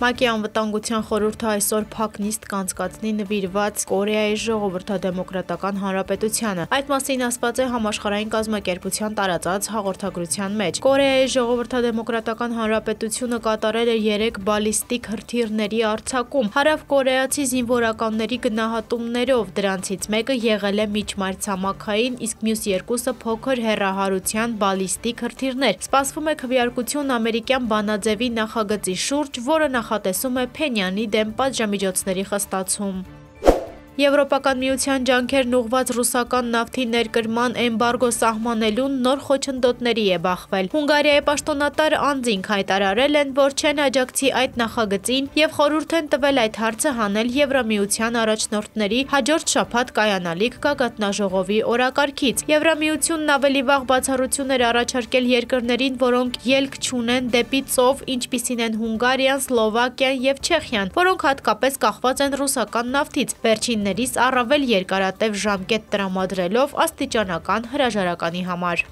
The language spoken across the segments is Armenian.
ՄԱԿ-ի անվտանգության խորհուրդը այսօր փակ նիստ կանցկացնի նվիրված Կորեայի ժողովրդադեմոկրատական հանրապետությանը։ Այդ մասին ասված է համաշխարհային կազմակերպության տարածած հաղորդագրության մեջ։ Կորեայի ժողովրդադեմոկրատական հանրապետությունը կատարել է 3 բալիստիկ հրթիռների արձակում հարավկորեացի զինվորականների գնահատումներով, դրանցից մեկը եղել է միջմայրցամաքային, իսկ մյուս երկուսը փոքր հեռահարության բալիստիկ հրթիռներ։ Սպասվում է քվեարկություն ամերիկյան բանաձևի նախագծի շուրջ, որը նախատեսում է Փենյանի դեմ պատժամիջոցների խստացում։ Եվրոպական միության ջանքերն ուղղված ռուսական նավթի ներկրման էմբարգո սահմանելուն նոր խոչընդոտների է բախվել։ Հունգարիայի պաշտոնատար անձինք հայտարարել են, որ չեն աջակցի այդ նախագծին եւ խորհուրդ են տվել այդ հարցը հանել Եվրամիության առաջնորդների հաջորդ շաբաթ կայանալիք գագաթնաժողովի օրակարգից։ Եվրամիությունն ավելի վաղ բացառություն էր առաջարկել երկրներին, որոնք ելք չունեն դեպի ծով, ինչպիսին են Հունգարիան, Սլովակիան եւ Չեխիան, որոնք հատկապես կախված են ռուսական նավթից։ Վերջիններիս առավել երկարատև ժամկետ տրամադրելով աստիճանական հրաժարականի համար։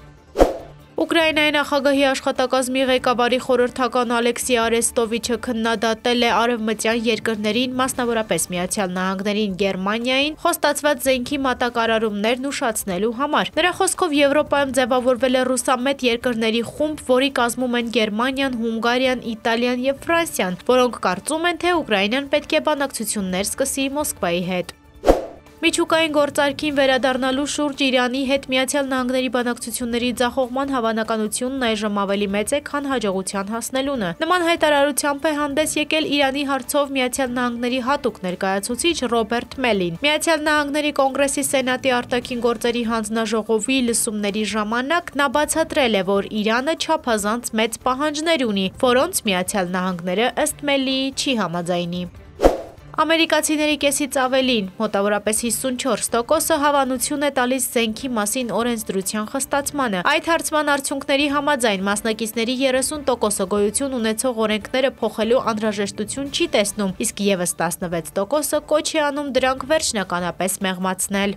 Ուկրաինայի նախագահի աշխատակազմի ղեկավարի խորհրդական Ալեքսի Արեստովիչը քննադատել է արևմտյան երկրներին, մասնավորապես Միացյալ Նահանգներին, Գերմանիային, խոստացված զենքի մատակարարումներն ուշացնելու համար։ Նրա խոսքով Եվրոպայում ձևավորվել է ռուսամետ երկրների խումբ, որի կազմում են Գերմանիան, Հունգարիան, Իտալիան եւ Ֆրանսիան, որոնք կարծում են, թե Ուկրաինան պետք է բանակցություններ սկսի Մոսկվայի հետ։ Միջուկային գործարքին վերադառնալու շուրջ Իրանի հետ Միացյալ Նահանգների բանակցությունների ձախողման հավանականությունն այժմ ավելի մեծ է, քան հաջողության հասնելունը։ Նման հայտարարությամբ է հանդես եկել Իրանի հարցով Միացյալ Նահանգների հատուկ ներկայացուցիչ Ռոբերտ Մելին։ Միացյալ Նահանգների կոնգրեսի սենատի արտաքին գործերի հանձնաժողովի լսումների ժամանակ նա բացատրել է, որ Իրանը չափազանց մեծ պահանջներ ունի, որոնց Միացյալ Նահանգները ըստ Մելիի չի համաձայնի։ Ամերիկացիների կեսից ավելին, մոտավորապես 54%-ը հավանություն է տալիս զենքի մասին օրենսդրության խստացմանը։ Այդ հարցման արդյունքների համաձայն մասնակիցների 30%-ը գոյություն ունեցող օրենքները փոխելու անհրաժեշտություն չի տեսնում, իսկ եւս 16%-ը կոչ է անում դրանք վերջնականապես մեղմացնել։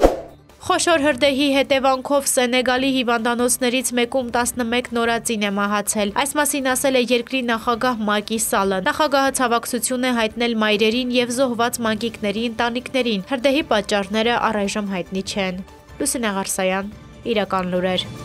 Խոշոր հրդեհի հետևանքով Սենեգալի հիվանդանոցներից մեկում 11 նորածին է մահացել։ Այս մասին ասել է երկրի նախագահ Մակի Սալը։ Նախագահը ցավակցություն է հայտնել մայրերին եւ զոհված մանկիկների ընտանիքներին։ Հրդեհի պատճառները առայժմ հայտնի չեն։ Լուսինե Ղարսայան, Իրական լուրեր։